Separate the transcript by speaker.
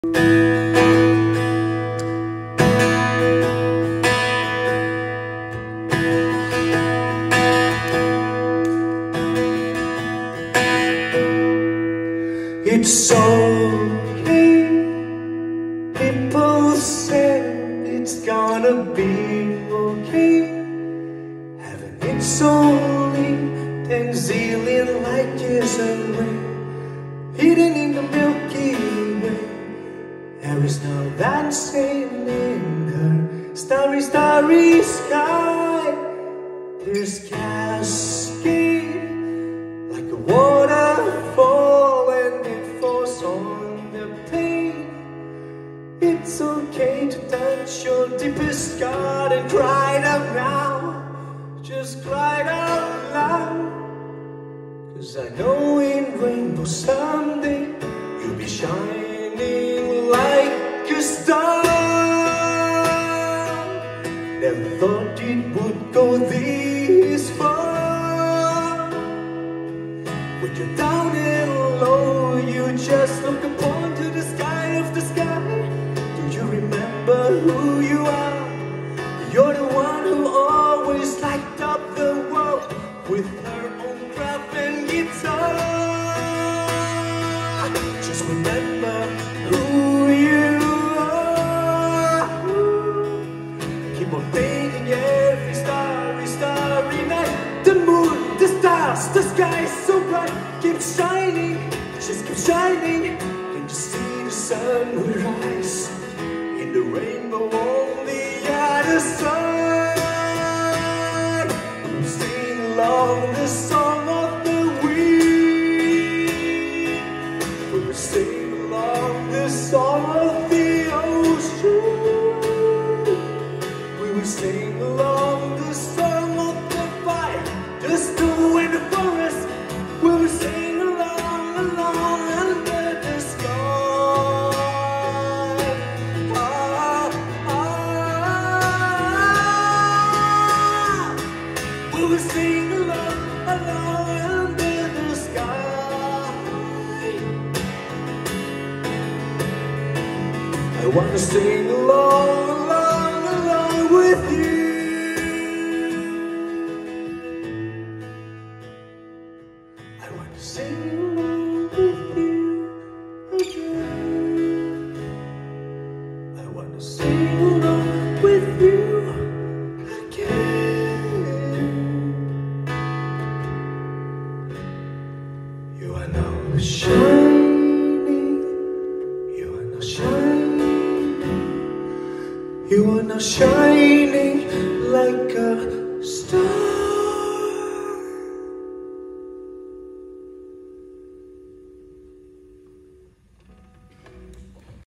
Speaker 1: It's okay, people say it's gonna be okay. Heaven, it's only 10 zillion light years away, hidden in the Milky Way. There is no dancing in her starry, starry sky. There's cascade like a waterfall, and it falls on the pane. It's okay to touch your deepest scar and cry it out now. Just cry it out loud. 'Cause I know in rainbow someday you'll be shining like a star. Never thought it would go this far. When you're down and low, you just look up onto the sky of the sky. Do you remember who you are? You're the one who always lighted up the world with her own craft and guitar. Just remember who you are. Keep on painting every starry night. The moon, the stars, the sky is so bright. Keep shining, just keep shining. Can you see the sun will rise in the rainbow on the other side? We'll sing along the song of the wind. We will sing along the song of the ocean. We will sing along the song of the fire, the snow and the forest. We will sing along under the sky. We will sing along under the sky. I wanna sing along with you. I want to sing along with you again. I want to sing along with you again. You are now shining. You are now shining. You are now shining like a star.